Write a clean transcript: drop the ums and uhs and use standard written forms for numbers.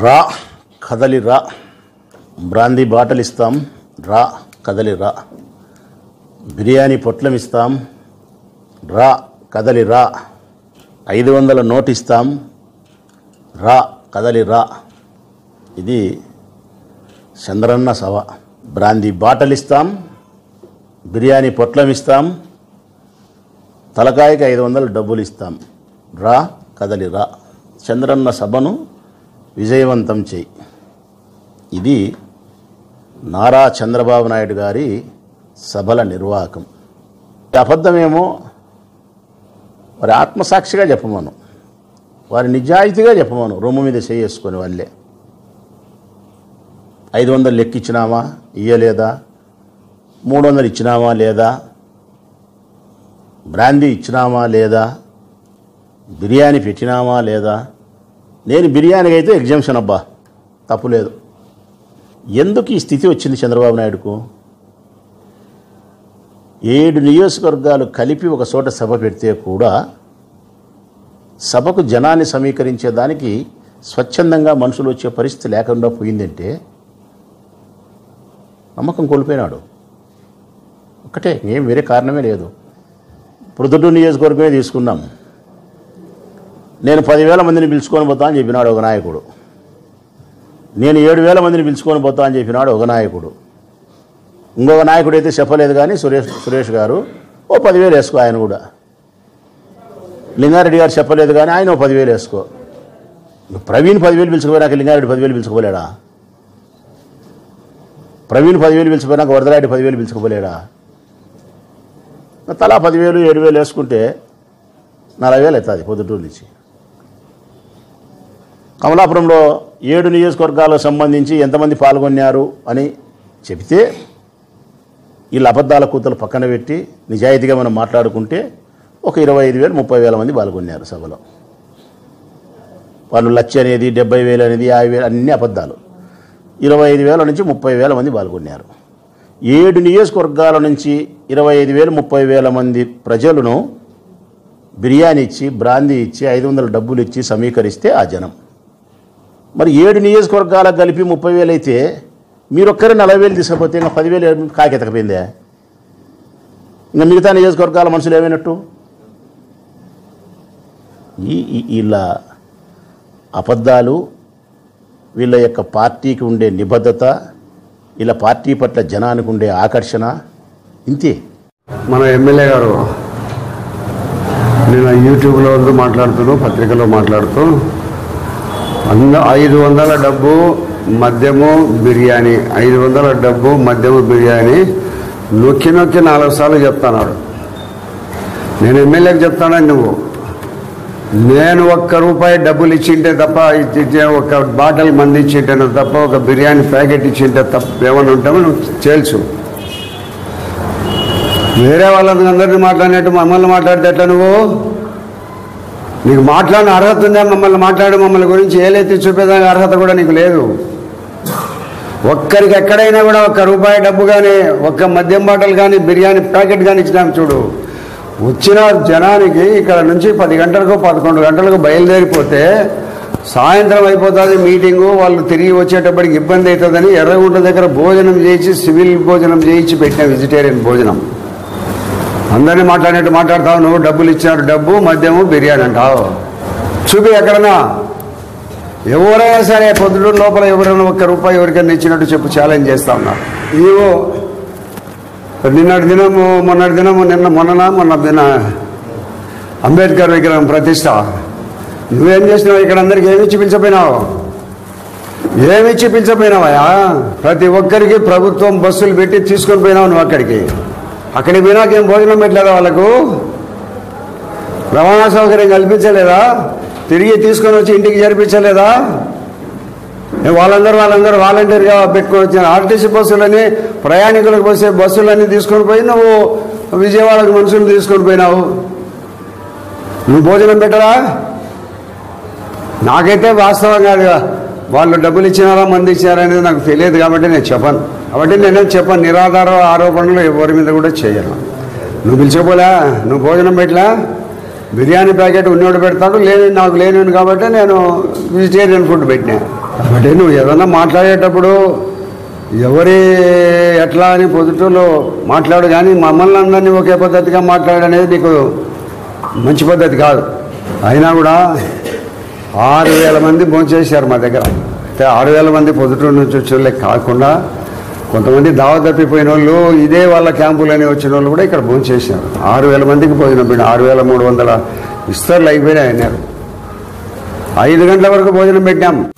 రా కదలి రా, బ్రాందీ బాటలు ఇస్తాం, రా కదలి రా. బిర్యానీ పొట్లం ఇస్తాం, రా కదలి రా. 500 నోట్ ఇస్తాం, రా కదలి రా. ఇది చంద్రన్న సభ. బ్రాందీ బాటలు ఇస్తాం, బిర్యానీ పొట్లం ఇస్తాం, తలకాయకి 500 డబ్బులు ఇస్తాం, రా కదలి రా. చంద్రన్న సభను విజయవంతం చేయి. ఇది నారా చంద్రబాబు నాయుడు గారి సభల నిర్వాహకం. అబద్ధమేమో వారి ఆత్మసాక్షిగా చెప్పమను, వారి నిజాయితీగా చెప్పమను. రొమ్ము మీద చేసుకొని వాళ్ళే 500 లెక్కిచ్చినామా ఇయ్యలేదా, 300 ఇచ్చినామా లేదా, బ్రాందీ ఇచ్చినామా లేదా, బిర్యానీ పెట్టినామా లేదా. నేను బిర్యానీకి అయితే ఎగ్జామ్షన్ అబ్బా, తప్పులేదు. ఎందుకు ఈ స్థితి వచ్చింది చంద్రబాబు నాయుడుకు? 7 నియోజకవర్గాలు కలిపి ఒక చోట సభ పెడితే కూడా సభకు జనాన్ని సమీకరించేదానికి స్వచ్ఛందంగా మనుషులు వచ్చే పరిస్థితి లేకుండా పోయిందంటే నమ్మకం కోల్పోయినాడు. ఒకటే, ఏం వేరే కారణమే లేదు. ప్రొద్దుటూరు నియోజకవర్గమే తీసుకున్నాం. నేను 10,000 మందిని పిలుచుకొని పోతా అని చెప్పినాడు ఒక నాయకుడు. నేను 7,000 మందిని పిలుచుకొని పోతా అని చెప్పినాడు ఒక నాయకుడు. ఇంకొక నాయకుడు అయితే చెప్పలేదు, కానీ సురేష్ గారు ఓ 10,000 వేసుకో. ఆయన కూడా లింగారెడ్డి గారు చెప్పలేదు, కానీ ఆయన ఓ 10,000 వేసుకో. ప్రవీణ్ 10,000 పిలుచుకుపోయినాక లింగారెడ్డి 10,000 పిలుచుకోలేడా? ప్రవీణ్ 10,000 పిలుచుకుపోయినాక వరదరాయుడు 10,000 పిలుచుకోలేడా? తలా 10,000 7,000 వేసుకుంటే 40,000 అవుతుంది పొద్దుటూరు నుంచి. కమలాపురంలో 7 నియోజకవర్గాలకు సంబంధించి ఎంతమంది పాల్గొన్నారు అని చెబితే వీళ్ళ అబద్ధాల కూతలు పక్కన పెట్టి నిజాయితీగా మనం మాట్లాడుకుంటే ఒక 25,000 30,000 మంది పాల్గొన్నారు సభలో. వాళ్ళు 1,00,000 అనేది 70,000 అనేది 50,000 అన్ని అబద్ధాలు. 25,000 నుంచి 30,000 మంది పాల్గొన్నారు. 7 నియోజకవర్గాల నుంచి 25,000 30,000 మంది ప్రజలను బిర్యానీ ఇచ్చి బ్రాందీ ఇచ్చి 500 డబ్బులు ఇచ్చి సమీకరిస్తే ఆ జనం. మరి 7 నియోజకవర్గాలకు కలిపి 30,000 అయితే మీరొక్కరే 40,000 తీసుకపోతే ఇంకా 10,000 కాకెతకపోయిందే. ఇంకా మిగతా నియోజకవర్గాల మనుషులు ఏమైనట్టు? వీళ్ళ అబద్ధాలు, వీళ్ళ యొక్క పార్టీకి ఉండే నిబద్ధత, వీళ్ళ పార్టీ పట్ల జనానికి ఉండే ఆకర్షణ ఇంతే. మన ఎమ్మెల్యే గారు నేను యూట్యూబ్లో మాట్లాడుతూ పత్రికలో మాట్లాడుతూ 500 డబ్బు మద్యము బిర్యానీ, 500 డబ్బు మద్యము బిర్యానీ నొక్కి 4 సార్లు చెప్తున్నాడు. నేను ఎమ్మెల్యేకి చెప్తానని నువ్వు, నేను ₹1 డబ్బులు ఇచ్చింటే తప్ప, ఒక బాటిల్ మంది ఇచ్చింటే తప్ప, ఒక బిర్యానీ ప్యాకెట్ ఇచ్చింటే తప్ప ఏమన్నా ఉంటామో నువ్వు తేల్చు. వేరే వాళ్ళందరినీ మాట్లాడినట్టు మమ్మల్ని మాట్లాడితే ఎట్లా? నువ్వు నీకు మాట్లాడిన అర్హత ఉందా? మమ్మల్ని గురించి ఏలైతే చూపేదానికి అర్హత కూడా నీకు లేదు. ఒక్కరికి ఎక్కడైనా కూడా ₹1 డబ్బు కానీ, ఒక్క మద్యం బాటలు కానీ, బిర్యానీ ప్యాకెట్ కానీ ఇచ్చినాం చూడు. వచ్చిన జనానికి ఇక్కడ నుంచి 10 గంటలకు 11 గంటలకు బయలుదేరిపోతే సాయంత్రం అయిపోతుంది మీటింగు. వాళ్ళు తిరిగి వచ్చేటప్పటికి ఇబ్బంది అవుతుందని ఎర్రగుంట దగ్గర భోజనం చేయించి, సివిల్ భోజనం చేయించి పెట్టిన వెజిటేరియన్ భోజనం. అందరినీ మాట్లాడినట్టు మాట్లాడతావు నువ్వు. డబ్బులు ఇచ్చినట్టు డబ్బు, మద్యము, బిర్యానీ అంటావు. చూపి ఎక్కడన్నా. ఎవరైనా సరే పొద్దుటూరు లోపల ఎవరైనా ₹1 ఎవరికైనా ఇచ్చినట్టు చెప్పు, ఛాలెంజ్ చేస్తా ఉన్నా. ఇవో మొన్న దిన అంబేద్కర్ విగ్రహం ప్రతిష్ట నువ్వేం చేసినావు? ఇక్కడ అందరికి ఏమిచ్చి పిలిచిపోయినావు? ఏమిచ్చి పిలిచిపోయినావా? ప్రతి ఒక్కరికి ప్రభుత్వం బస్సులు పెట్టి తీసుకొని పోయినావు నువ్వు. అక్కడికి పోయినాకేం భోజనం పెట్టలేదా? వాళ్ళకు రవాణా సౌకర్యం కల్పించలేదా? తిరిగి తీసుకొని వచ్చి ఇంటికి జరిపించలేదా? వాళ్ళందరూ వాలంటీర్గా పెట్టుకొని వచ్చిన ఆర్టీసీ బస్సులని, ప్రయాణికులకు పోసే బస్సులన్నీ తీసుకొని పోయి నువ్వు విజయవాడకు మనుషులు తీసుకొని పోయినావు. నువ్వు భోజనం పెట్టరా? నాకైతే వాస్తవంగా వాళ్ళు డబ్బులు ఇచ్చినారా మంది ఇచ్చినారా అనేది నాకు తెలియదు కాబట్టి నేను చెప్పను. నేనేం చెప్పను. నిరాధార ఆరోపణలు ఎవరి మీద కూడా చేయను. నువ్వు పిలిచిపోలే, నువ్వు భోజనం పెట్టలా, బిర్యానీ ప్యాకెట్ ఉన్నోడు పెడతాడు, నాకు లేనివాడు కాబట్టి నేను వెజిటేరియన్ ఫుడ్ పెట్టినా. కాబట్టి నువ్వు ఏదన్నా మాట్లాడేటప్పుడు ఎవరి ఎట్లా అని పొద్దుటూలో మాట్లాడు, కానీ మమ్మల్ని అందరినీ ఒకే పద్ధతిగా మాట్లాడనేది నీకు మంచి పద్ధతి కాదు. అయినా కూడా 6,000 మంది భోంచేశారు మా దగ్గర. అయితే 6,000 మంది పొద్దుటూరు నుంచి వచ్చే కాకుండా కొంతమంది దావ తప్పిపోయిన వాళ్ళు, ఇదే వాళ్ళ క్యాంపులని వచ్చిన వాళ్ళు కూడా ఇక్కడ భోంచేశారు. 6,000 మందికి భోజనం పెట్టాం. 6,300 ఇస్తర్లు అయిపోయినాయి అన్నారు. 5 గంటల వరకు భోజనం పెట్టాం.